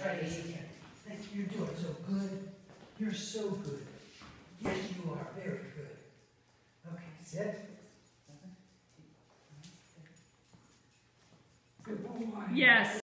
try this again. You're doing so good. You're so good. Yes, you are. Very good. Okay, sit. Good boy. Yes.